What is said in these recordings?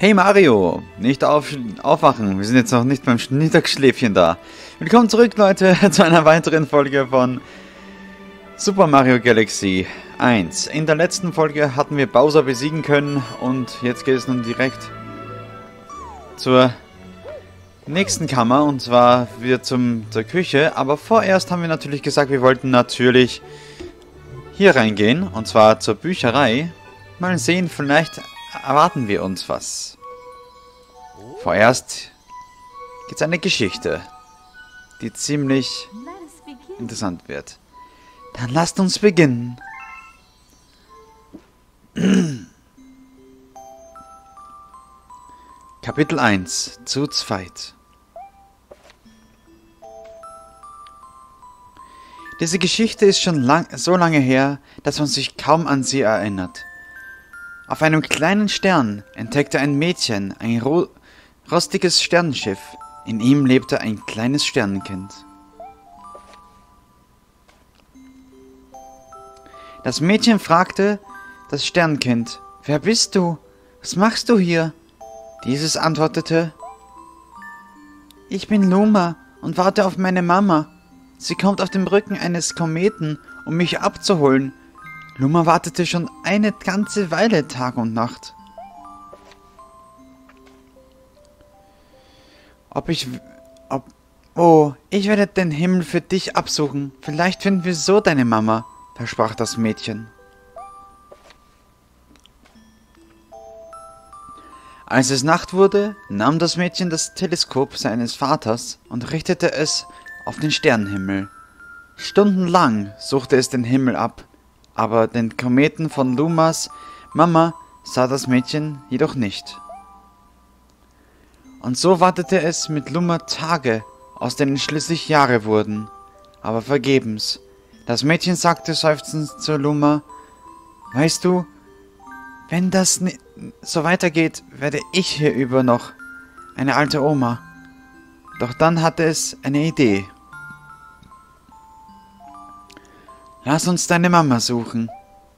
Hey Mario, nicht aufwachen, wir sind jetzt noch nicht beim Mittagsschläfchen da. Willkommen zurück, Leute, zu einer weiteren Folge von Super Mario Galaxy 1. In der letzten Folge hatten wir Bowser besiegen können und jetzt geht es nun direkt zur nächsten Kammer, und zwar wieder zur Küche. Aber vorerst haben wir natürlich gesagt, wir wollten natürlich hier reingehen, und zwar zur Bücherei. Mal sehen, vielleicht erwarten wir uns was. Vorerst gibt es eine Geschichte, die ziemlich interessant wird. Dann lasst uns beginnen. Kapitel 1. Zu zweit. Diese Geschichte ist schon so lange her, dass man sich kaum an sie erinnert. Auf einem kleinen Stern entdeckte ein Mädchen ein rostiges Sternenschiff. In ihm lebte ein kleines Sternenkind. Das Mädchen fragte das Sternenkind: Wer bist du? Was machst du hier? Dieses antwortete: Ich bin Luma und warte auf meine Mama. Sie kommt auf dem Rücken eines Kometen, um mich abzuholen. Luma wartete schon eine ganze Weile Tag und Nacht. Ich werde den Himmel für dich absuchen. Vielleicht finden wir so deine Mama, versprach das Mädchen. Als es Nacht wurde, nahm das Mädchen das Teleskop seines Vaters und richtete es auf den Sternenhimmel. Stundenlang suchte es den Himmel ab, aber den Kometen von Lumas Mama sah das Mädchen jedoch nicht. Und so wartete es mit Luma Tage, aus denen schließlich Jahre wurden, aber vergebens. Das Mädchen sagte seufzend zu Luma: Weißt du, wenn das so weitergeht, werde ich hierüber noch eine alte Oma. Doch dann hatte es eine Idee. Lass uns deine Mama suchen.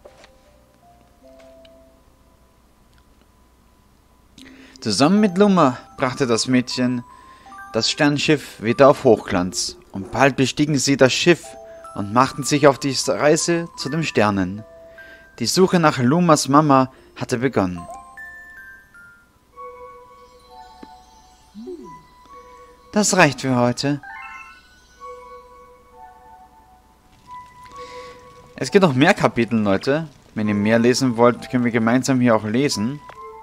Zusammen mit Luma brachte das Mädchen das Sternenschiff wieder auf Hochglanz, und bald bestiegen sie das Schiff und machten sich auf die Reise zu den Sternen. Die Suche nach Lumas Mama hatte begonnen. Das reicht für heute. Es gibt noch mehr Kapitel, Leute. Wenn ihr mehr lesen wollt, können wir gemeinsam hier auch lesen.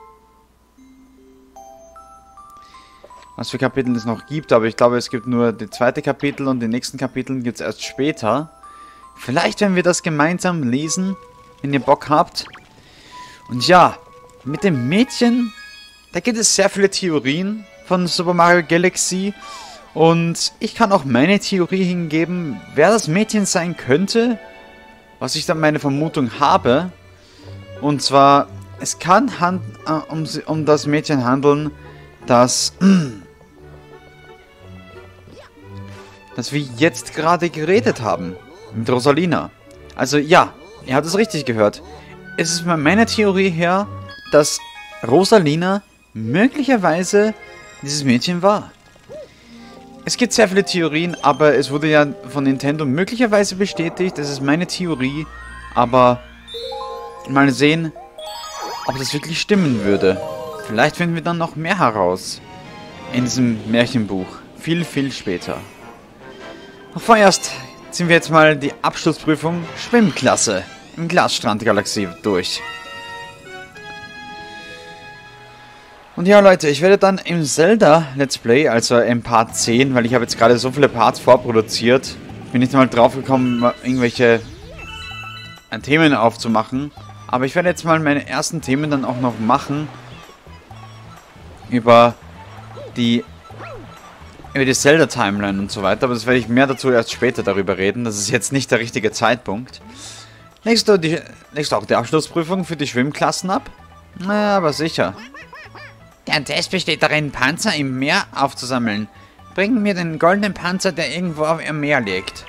Was für Kapitel es noch gibt, aber ich glaube, es gibt nur die zweite Kapitel und die nächsten Kapitel gibt es erst später. Vielleicht werden wir das gemeinsam lesen, wenn ihr Bock habt. Und ja, mit dem Mädchen, da gibt es sehr viele Theorien von Super Mario Galaxy. Und ich kann auch meine Theorie hingeben, wer das Mädchen sein könnte, was ich dann meine Vermutung habe. Und zwar, es kann um das Mädchen handeln, dass wir jetzt gerade geredet haben mit Rosalina. Also ja, ihr habt es richtig gehört. Es ist meine Theorie her, dass Rosalina möglicherweise dieses Mädchen war. Es gibt sehr viele Theorien, aber es wurde ja von Nintendo möglicherweise bestätigt. Das ist meine Theorie, aber mal sehen, ob das wirklich stimmen würde. Vielleicht finden wir dann noch mehr heraus in diesem Märchenbuch. Viel, viel später. Doch vorerst ziehen wir jetzt mal die Abschlussprüfung Schwimmklasse im Glasstrand-Galaxie durch. Und ja, Leute, ich werde dann im Zelda Let's Play, also im Part 10, weil ich habe jetzt gerade so viele Parts vorproduziert, bin nicht mal drauf gekommen, irgendwelche Themen aufzumachen. Aber ich werde jetzt mal meine ersten Themen dann auch noch machen über die Zelda-Timeline und so weiter. Aber das werde ich mehr dazu erst später darüber reden. Das ist jetzt nicht der richtige Zeitpunkt. Legst du auch die Abschlussprüfung für die Schwimmklassen ab? Na, aber sicher. Der Test besteht darin, Panzer im Meer aufzusammeln. Bring mir den goldenen Panzer, der irgendwo im Meer liegt.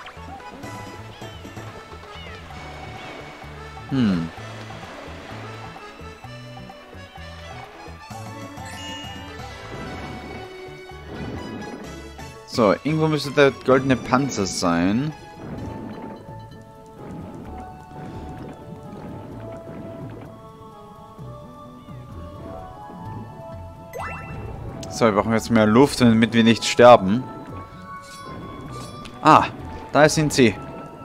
So, irgendwo müsste der goldene Panzer sein. So, wir brauchen jetzt mehr Luft, damit wir nicht sterben. Ah, da sind sie.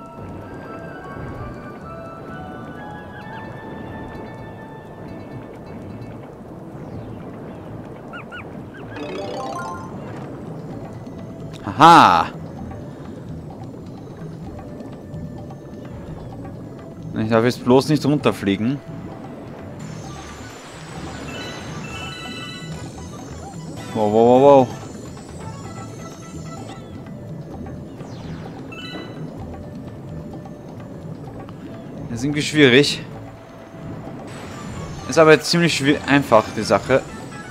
Aha! Ich darf jetzt bloß nicht runterfliegen. Wow, wow, wow, wow. Das ist irgendwie schwierig. Ist aber jetzt ziemlich einfach, die Sache.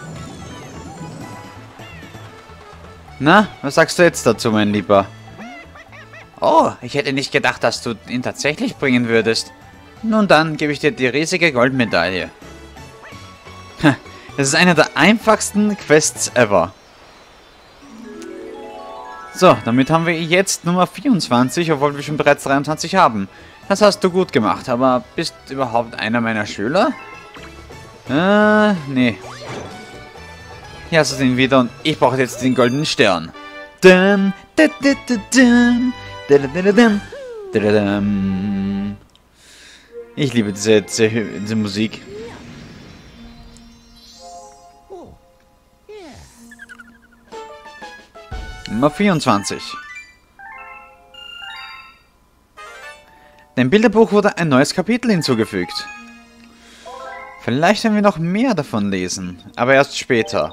Na, was sagst du jetzt dazu, mein Lieber? Oh, ich hätte nicht gedacht, dass du ihn tatsächlich bringen würdest. Nun dann gebe ich dir die riesige Goldmedaille. Das ist eine der einfachsten Quests ever. So, damit haben wir jetzt Nummer 24, obwohl wir schon bereits 23 haben. Das hast du gut gemacht, aber bist du überhaupt einer meiner Schüler? Nee. Hier hast du den wieder und ich brauche jetzt den goldenen Stern. Ich liebe diese Musik. Nummer 24. Dem Bilderbuch wurde ein neues Kapitel hinzugefügt. Vielleicht werden wir noch mehr davon lesen, aber erst später.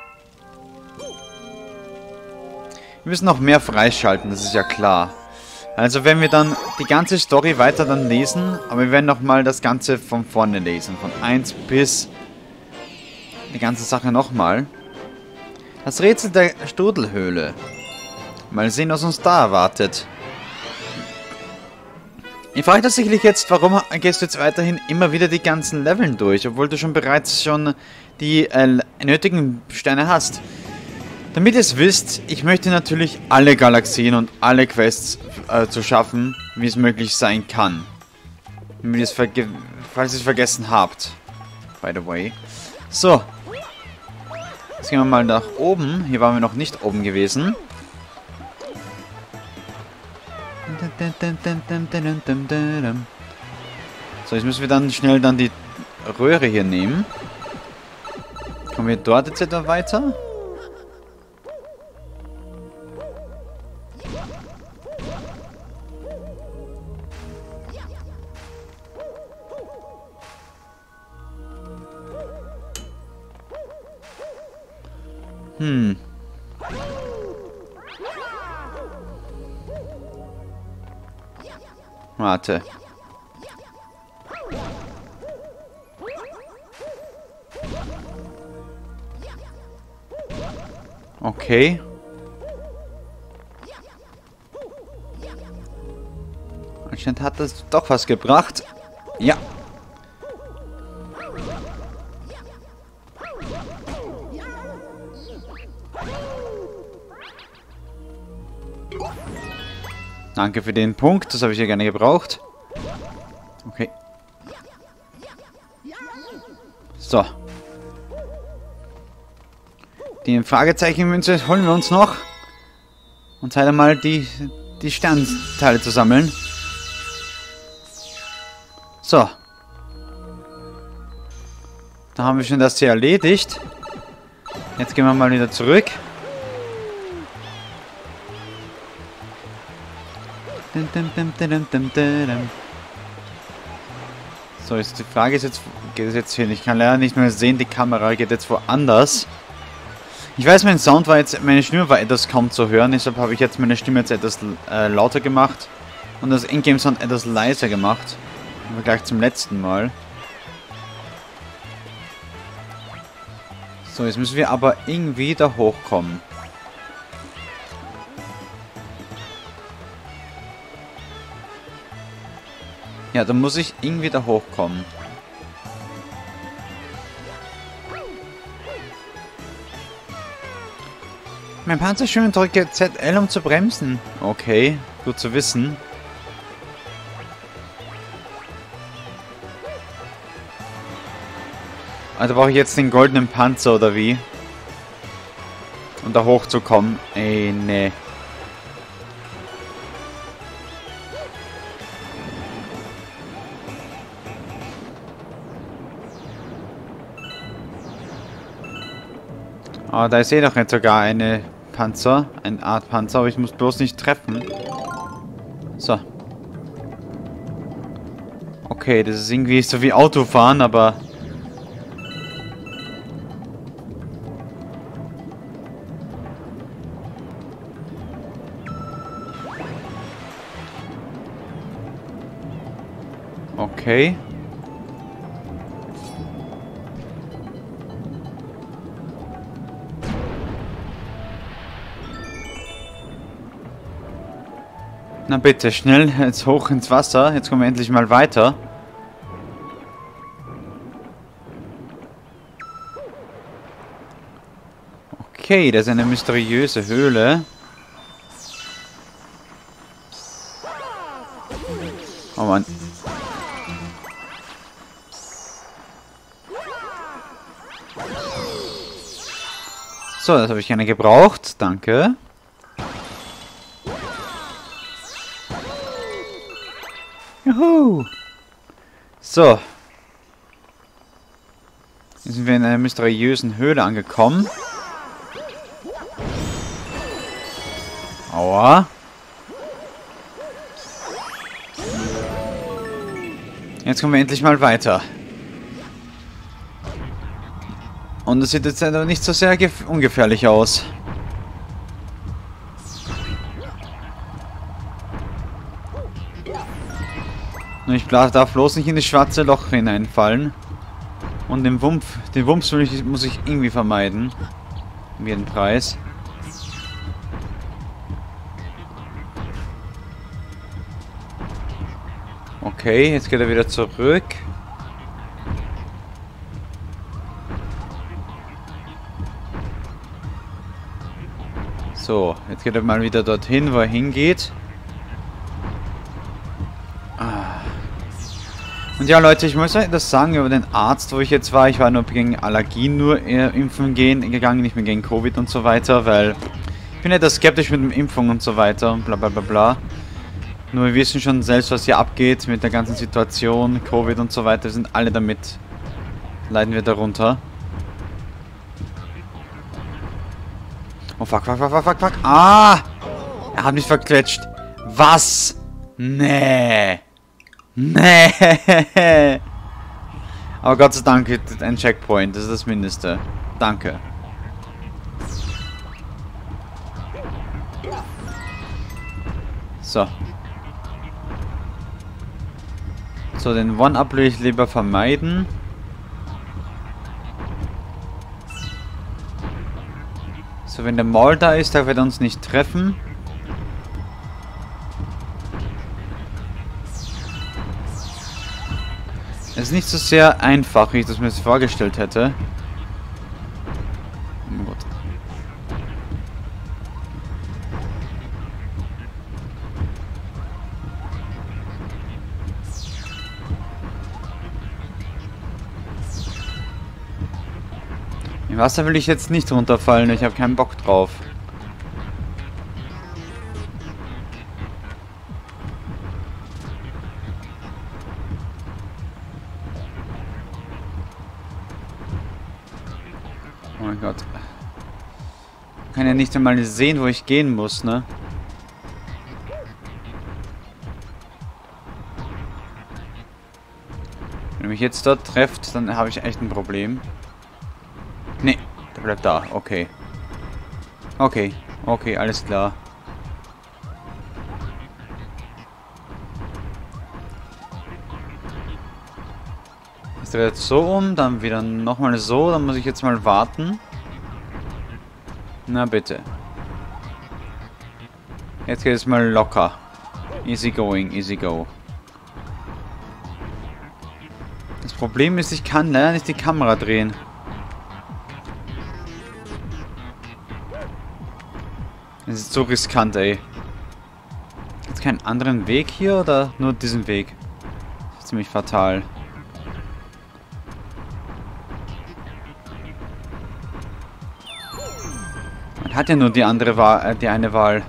Wir müssen noch mehr freischalten, das ist ja klar. Also werden wir dann die ganze Story weiter dann lesen, aber wir werden nochmal das Ganze von vorne lesen. Von 1 bis die ganze Sache nochmal. Das Rätsel der Strudelhöhle. Mal sehen, was uns da erwartet. Ich frage dich sicherlich jetzt, warum gehst du jetzt weiterhin immer wieder die ganzen Leveln durch, obwohl du bereits die nötigen Steine hast. Damit ihr es wisst, ich möchte natürlich alle Galaxien und alle Quests zu schaffen, wie es möglich sein kann. Falls ihr es vergessen habt. By the way. So. Jetzt gehen wir mal nach oben. Hier waren wir noch nicht oben gewesen. So, jetzt müssen wir dann schnell die Röhre hier nehmen. Kommen wir dort jetzt etwa weiter? Warte. Okay. Anscheinend hat das doch was gebracht. Ja. Danke für den Punkt, das habe ich ja gerne gebraucht. Okay. So. Die Fragezeichenmünze holen wir uns noch. Und Zeit einmal die Sternteile zu sammeln. So. Da haben wir schon das hier erledigt. Jetzt gehen wir mal wieder zurück. So, jetzt die Frage ist jetzt, geht es jetzt hin? Ich kann leider nicht mehr sehen, die Kamera geht jetzt woanders. Ich weiß, mein Sound war jetzt, meine Stimme war etwas kaum zu hören, deshalb habe ich jetzt meine Stimme jetzt etwas lauter gemacht und das Ingame-Sound etwas leiser gemacht. Im Vergleich zum letzten Mal. So, jetzt müssen wir aber irgendwie da hochkommen. Ja, da muss ich irgendwie da hochkommen. Mein Panzer schwimmt, drücke ZL, um zu bremsen. Okay, gut zu wissen. Also brauche ich jetzt den goldenen Panzer, oder wie? Um da hochzukommen. Ey, nee. Ah, da ist eh doch jetzt sogar eine Panzer. Eine Art Panzer, aber ich muss bloß nicht treffen. So. Okay, das ist irgendwie so wie Autofahren, aber... Okay. Na bitte, schnell jetzt hoch ins Wasser. Jetzt kommen wir endlich mal weiter. Okay, das ist eine mysteriöse Höhle. Oh Mann. So, das habe ich gerne gebraucht. Danke. Juhu. So. Jetzt sind wir in einer mysteriösen Höhle angekommen. Aua. Jetzt kommen wir endlich mal weiter. Und es sieht jetzt aber nicht so sehr ungefährlich aus. Nur ich darf bloß nicht in das schwarze Loch hineinfallen. Und den Wumms muss ich irgendwie vermeiden. Um jeden Preis. Okay, jetzt geht er wieder zurück. So, jetzt geht er mal wieder dorthin, wo er hingeht. Und ja, Leute, ich muss euch das sagen über den Arzt, wo ich jetzt war. Ich war nur gegen Allergien impfen gegangen, nicht mehr gegen Covid und so weiter, weil ich bin etwas skeptisch mit dem Impfung und so weiter und bla bla bla bla. Nur wir wissen schon selbst, was hier abgeht mit der ganzen Situation, Covid und so weiter. Wir sind alle damit. Leiden wir darunter. Oh fuck, fuck, fuck, fuck, fuck, fuck. Ah! Er hat mich verkletscht. Was? Nee. Nee. Aber Gott sei Dank ein Checkpoint. Das ist das Mindeste. Danke. So. So, den One-Up will ich lieber vermeiden. So, wenn der Maul da ist, darf er uns nicht treffen. Es ist nicht so sehr einfach, wie ich das mir vorgestellt hätte. Oh Gott. Im Wasser will ich jetzt nicht runterfallen, ich habe keinen Bock drauf. Oh mein Gott. Ich kann ja nicht einmal sehen, wo ich gehen muss, ne? Wenn ihr mich jetzt dort trefft, dann habe ich echt ein Problem. Nee, der bleibt da. Okay. Okay. Okay, alles klar. Ist er jetzt so um, dann wieder nochmal so, dann muss ich jetzt mal warten. Na bitte. Jetzt geht es mal locker. Easy going, easy go. Das Problem ist, ich kann leider nicht die Kamera drehen. Das ist so riskant, ey. Gibt es keinen anderen Weg hier oder nur diesen Weg? Das ist ziemlich fatal. Man hat ja nur die andere Wahl, die eine Wahl.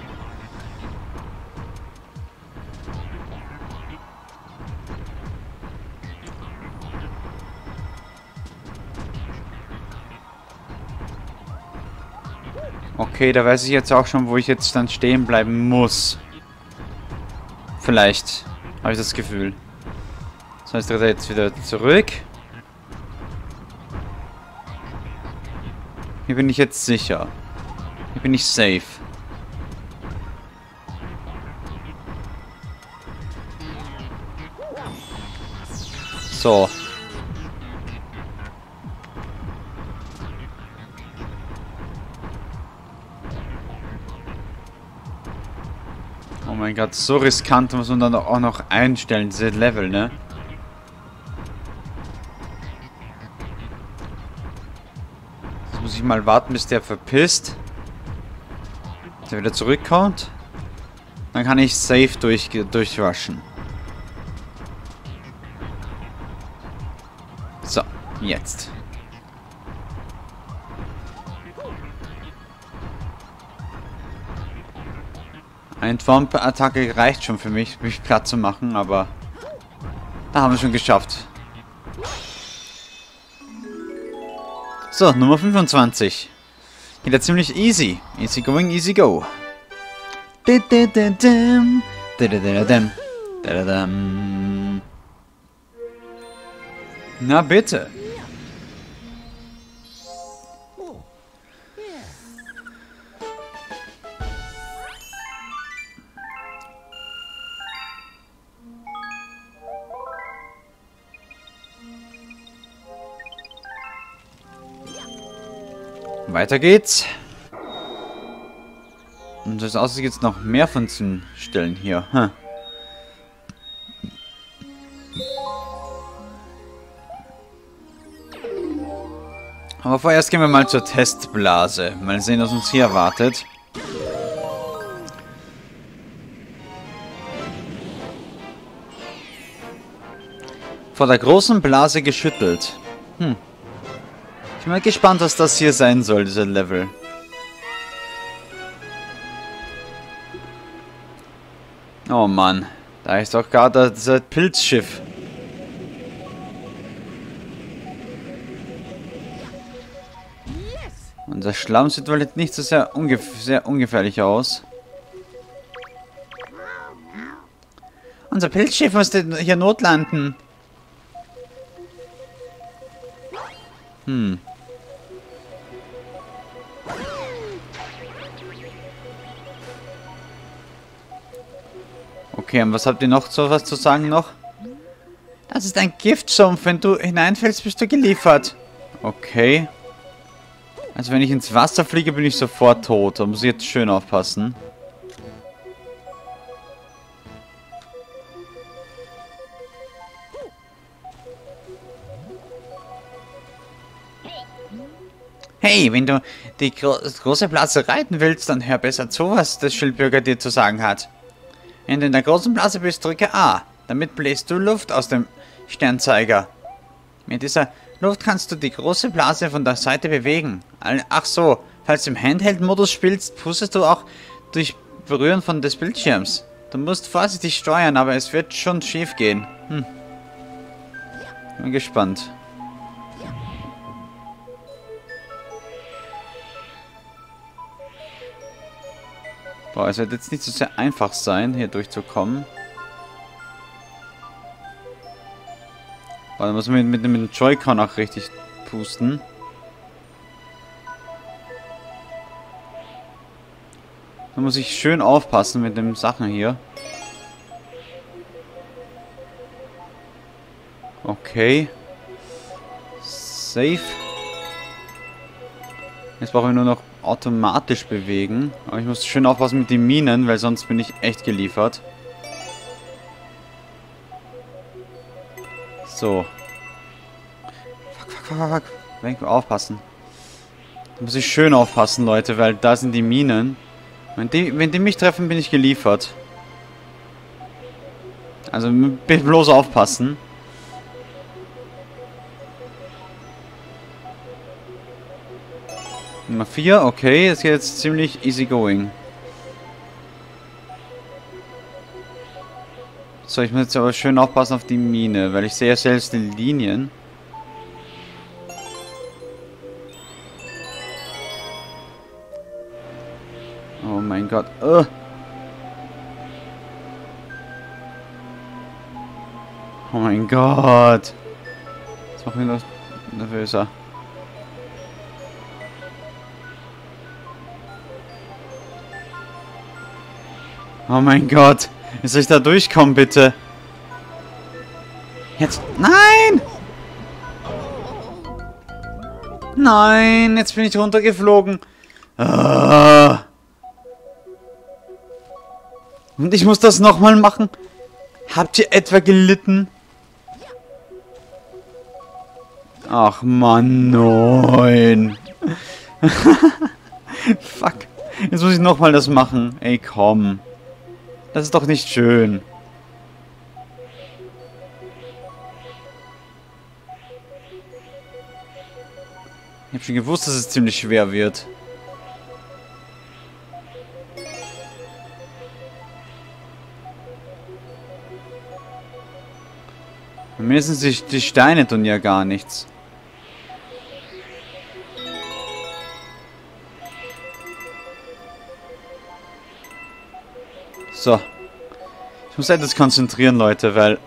Okay, da weiß ich jetzt auch schon, wo ich jetzt dann stehen bleiben muss. Vielleicht. Habe ich das Gefühl. So, jetzt dreht er jetzt wieder zurück. Hier bin ich jetzt sicher. Hier bin ich safe. So. Oh mein Gott, so riskant muss man dann auch noch einstellen, diese Level, ne? Jetzt muss ich mal warten, bis der verpisst. Bis er wieder zurückkommt. Dann kann ich safe durchwaschen. So, jetzt. Eine Twomp-Attacke reicht schon für mich platt zu machen, aber da haben wir schon geschafft. So, Nummer 25. Wieder ziemlich easy. Easy going, easy go. Na bitte. Weiter geht's. Und das aussieht jetzt noch mehr von diesen Stellen hier. Hm. Aber vorerst gehen wir mal zur Testblase. Mal sehen, was uns hier erwartet. Vor der großen Blase geschüttelt. Hm. Ich bin mal gespannt, was das hier sein soll, dieser Level. Oh Mann, da ist doch gerade das Pilzschiff. Und der Schlamm sieht wohl jetzt nicht so sehr ungefährlich aus. Unser Pilzschiff musste hier notlanden. Hm. Okay, und was habt ihr noch so was zu sagen noch? Das ist ein Giftsumpf. Wenn du hineinfällst, bist du geliefert. Okay. Also wenn ich ins Wasser fliege, bin ich sofort tot. Da muss ich jetzt schön aufpassen. Hey, wenn du die große Blase reiten willst, dann hör besser zu, was der Schildbürger dir zu sagen hat. Wenn du in der großen Blase bist, drücke A. Damit bläst du Luft aus dem Sternzeiger. Mit dieser Luft kannst du die große Blase von der Seite bewegen. Ach so, falls du im Handheld-Modus spielst, pustest du auch durch Berühren von des Bildschirms. Du musst vorsichtig steuern, aber es wird schon schief gehen. Hm. Bin gespannt. Boah, es wird jetzt nicht so sehr einfach sein, hier durchzukommen. Boah, da muss man mit dem Joy-Con auch richtig pusten. Da muss ich schön aufpassen mit den Sachen hier. Okay. Safe. Jetzt brauchen wir nur noch automatisch bewegen. Aber ich muss schön aufpassen mit den Minen, weil sonst bin ich echt geliefert. So. Fuck. Aufpassen. Da muss ich schön aufpassen, Leute, weil da sind die Minen. Wenn die mich treffen, bin ich geliefert. Also bloß aufpassen. Nummer 4, okay, das geht jetzt ziemlich easy going. So, ich muss jetzt aber schön aufpassen auf die Mine, weil ich sehe ja selbst die Linien. Oh mein Gott. Oh mein Gott. Das macht mich noch nervöser. Oh mein Gott. Wie soll ich da durchkommen, bitte? Jetzt. Nein! Nein, jetzt bin ich runtergeflogen. Ah. Und ich muss das nochmal machen? Habt ihr etwa gelitten? Ach Mann, nein. Fuck. Jetzt muss ich nochmal das machen. Ey, komm. Das ist doch nicht schön. Ich habe schon gewusst, dass es ziemlich schwer wird. Mindestens die Steine tun ja gar nichts. So. Ich muss etwas konzentrieren, Leute, weil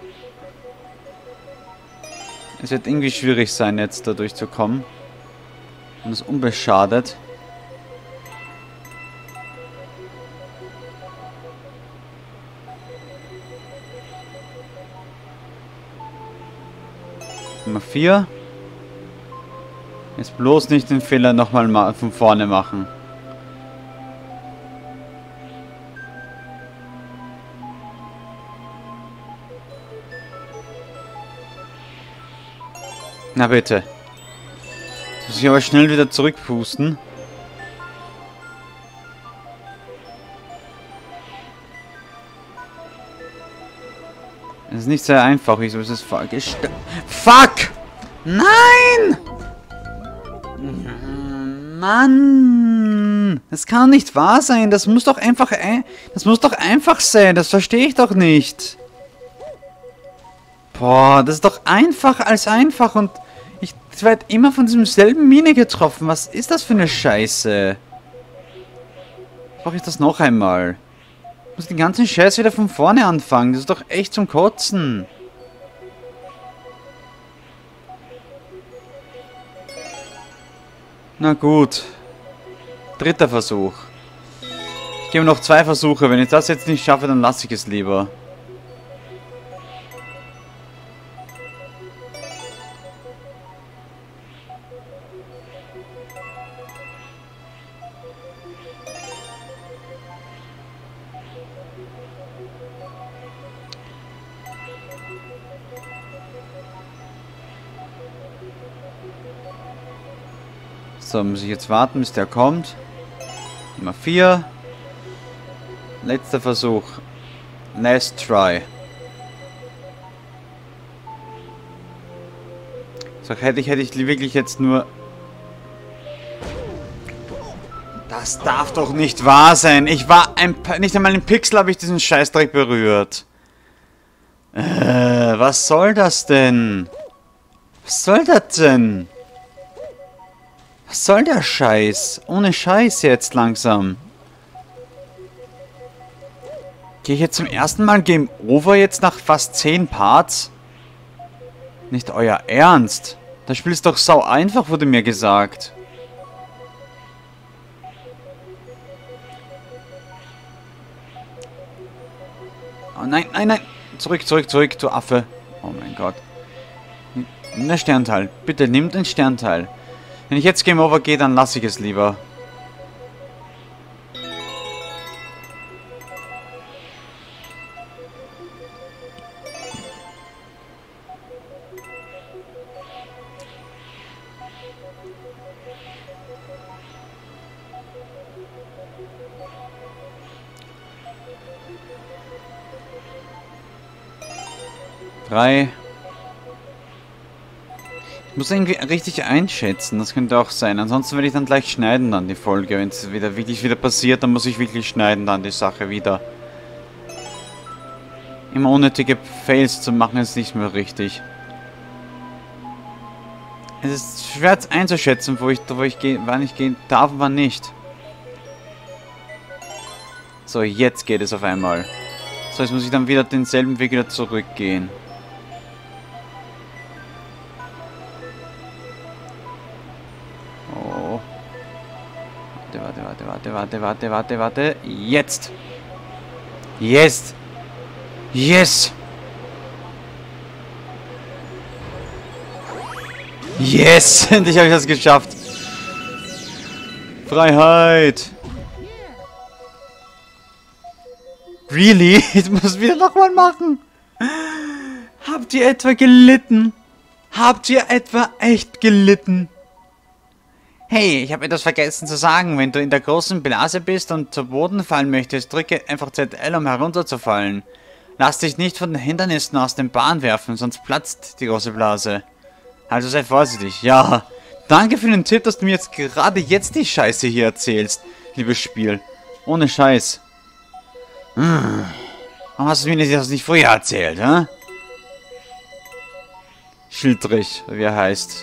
es wird irgendwie schwierig sein, jetzt da durchzukommen. Und das unbeschadet. Nummer 4. Jetzt bloß nicht den Fehler nochmal von vorne machen. Na bitte. Jetzt muss ich aber schnell wieder zurückpusten. Das ist nicht sehr einfach. Wieso ist es Fuck! Nein! Mann! Das kann nicht wahr sein. Das muss doch einfach sein. Das verstehe ich doch nicht. Boah, das ist doch einfach als einfach und ich werde immer von diesem selben Mine getroffen. Was ist das für eine Scheiße? Brauche ich das noch einmal? Ich muss den ganzen Scheiß wieder von vorne anfangen. Das ist doch echt zum Kotzen. Na gut. 3. Versuch. Ich gebe noch 2 Versuche. Wenn ich das jetzt nicht schaffe, dann lasse ich es lieber. So, muss ich jetzt warten, bis der kommt. Nummer 4. Letzter Versuch. Last try. So, hätte ich wirklich jetzt nur... Das darf doch nicht wahr sein. Ich war nicht einmal im Pixel habe ich diesen Scheißdreck berührt. Was soll das denn? Was soll das denn? Was soll der Scheiß? Ohne Scheiß jetzt langsam. Gehe ich jetzt zum ersten Mal Game Over jetzt nach fast 10 Parts? Nicht euer Ernst? Das Spiel ist doch sau einfach, wurde mir gesagt. Oh nein, nein, nein. Zurück, du Affe. Oh mein Gott. Nimm den Sternteil. Bitte, nimm den Sternteil. Wenn ich jetzt Game Over gehe, dann lasse ich es lieber. 3. Ich muss irgendwie richtig einschätzen, das könnte auch sein. Ansonsten werde ich dann gleich schneiden dann die Folge. Wenn es wirklich wieder passiert, dann muss ich wirklich schneiden dann die Sache wieder. Immer unnötige Fails zu machen ist nicht mehr richtig. Es ist schwer einzuschätzen, wann ich gehen darf und wann nicht. So, jetzt geht es auf einmal. So, jetzt muss ich dann wieder denselben Weg wieder zurückgehen. Oh. Warte. Jetzt! Yes! Yes! Yes! Endlich habe ich das geschafft! Freiheit! Really? Ich muss es wieder nochmal machen! Habt ihr etwa gelitten? Habt ihr etwa echt gelitten? Hey, ich habe etwas vergessen zu sagen. Wenn du in der großen Blase bist und zu Boden fallen möchtest, drücke einfach ZL, um herunterzufallen. Lass dich nicht von den Hindernissen aus dem Bahn werfen, sonst platzt die große Blase. Also sei vorsichtig. Ja, danke für den Tipp, dass du mir jetzt gerade die Scheiße hier erzählst, liebes Spiel. Ohne Scheiß. Warum hast du mir das nicht früher erzählt, hä? Schildrich, wie er heißt.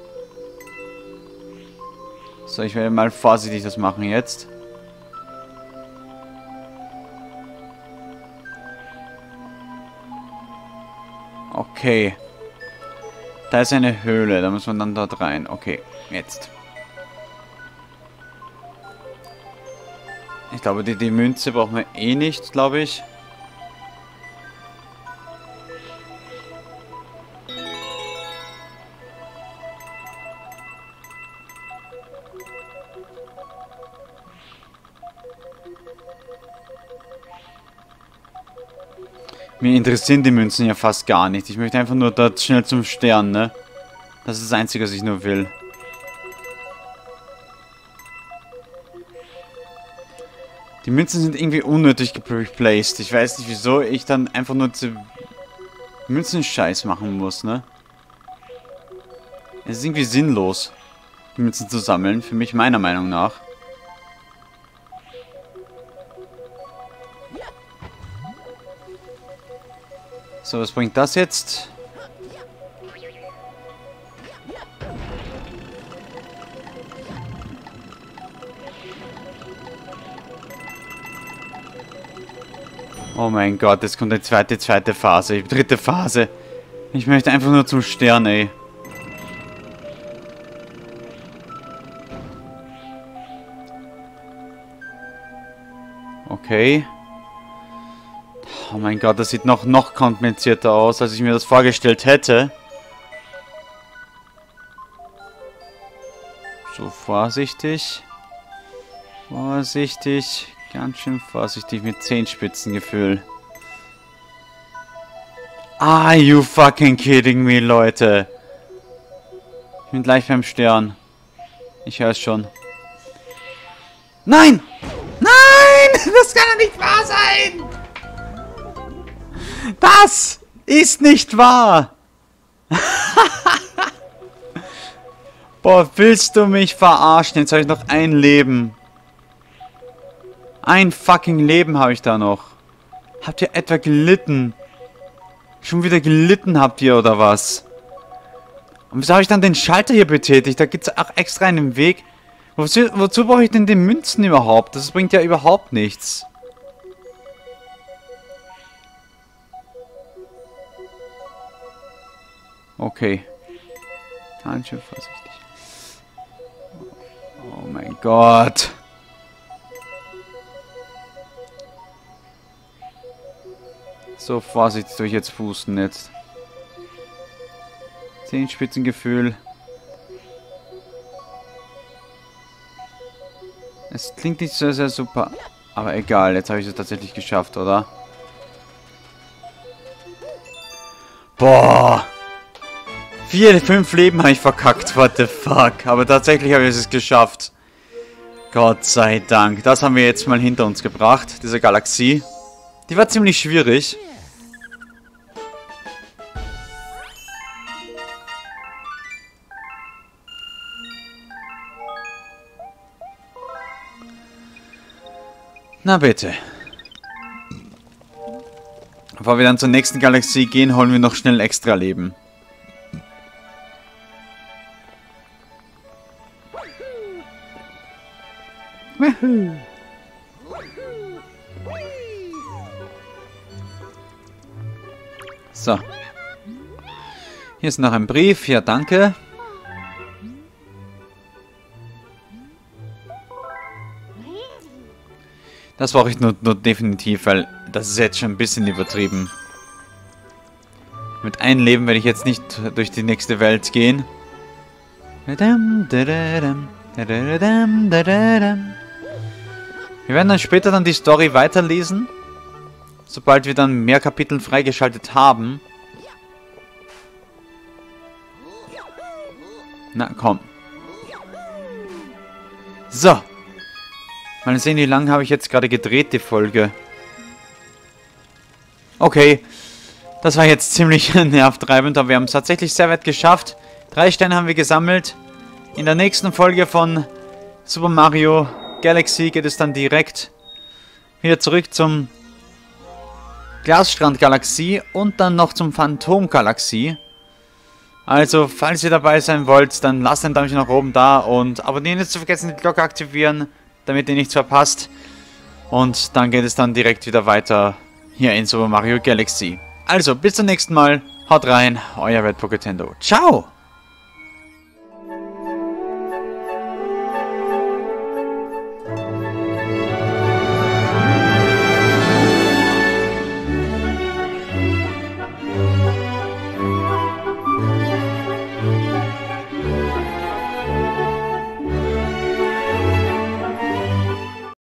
So, ich werde mal vorsichtig das machen jetzt. Okay. Da ist eine Höhle, da muss man dann dort rein. Okay, jetzt. Ich glaube, die Münze brauchen wir eh nicht, glaube ich. Mir interessieren die Münzen ja fast gar nicht. Ich möchte einfach nur dort schnell zum Stern, ne? Das ist das Einzige, was ich nur will. Die Münzen sind irgendwie unnötig geplaced. Ich weiß nicht, wieso ich dann einfach nur zu Münzen-Scheiß machen muss, ne? Es ist irgendwie sinnlos, die Münzen zu sammeln. Für mich, meiner Meinung nach. So, was bringt das jetzt? Oh mein Gott, jetzt kommt die zweite Phase, die dritte Phase. Ich möchte einfach nur zum Stern, ey. Okay. Oh mein Gott, das sieht noch komplizierter aus, als ich mir das vorgestellt hätte. So, vorsichtig. Vorsichtig. Ganz schön vorsichtig mit Zehenspitzengefühl. Are you fucking kidding me, Leute? Ich bin gleich beim Stern. Ich höre es schon. Nein! Nein! Das kann doch nicht wahr sein! Das ist nicht wahr! Boah, willst du mich verarschen? Jetzt habe ich noch ein Leben. Ein fucking Leben habe ich da noch. Habt ihr etwa gelitten? Schon wieder gelitten habt ihr, oder was? Und wieso habe ich dann den Schalter hier betätigt? Da gibt es auch extra einen Weg. Wozu brauche ich denn die Münzen überhaupt? Das bringt ja überhaupt nichts. Okay. Ganz schön vorsichtig. Oh mein Gott. So vorsichtig soll ich jetzt pusten jetzt. Zehenspitzengefühl. Es klingt nicht so sehr super. Aber egal, jetzt habe ich es tatsächlich geschafft, oder? Boah! 4, 5 Leben habe ich verkackt, what the fuck. Aber tatsächlich habe ich es geschafft. Gott sei Dank. Das haben wir jetzt mal hinter uns gebracht, diese Galaxie. Die war ziemlich schwierig. Na bitte. Bevor wir dann zur nächsten Galaxie gehen, holen wir noch schnell extra Leben. So. Hier ist noch ein Brief. Ja, danke. Das brauche ich nur definitiv, weil das ist jetzt schon ein bisschen übertrieben. Mit einem Leben werde ich jetzt nicht durch die nächste Welt gehen. Wir werden dann später die Story weiterlesen. Sobald wir dann mehr Kapitel freigeschaltet haben. Na, komm. So. Mal sehen, wie lange habe ich jetzt gerade gedreht, die Folge. Okay. Das war jetzt ziemlich nervtreibend, aber wir haben es tatsächlich sehr weit geschafft. 3 Sterne haben wir gesammelt. In der nächsten Folge von Super Mario Galaxy geht es dann direkt wieder zurück zum Glasstrand Galaxie und dann noch zum Phantom Galaxie. Also, falls ihr dabei sein wollt, dann lasst ein Däumchen nach oben da und abonnieren, nicht zu vergessen, die Glocke aktivieren, damit ihr nichts verpasst. Und dann geht es dann direkt wieder weiter hier in Super Mario Galaxy. Also, bis zum nächsten Mal. Haut rein, euer Red Poketendo. Ciao!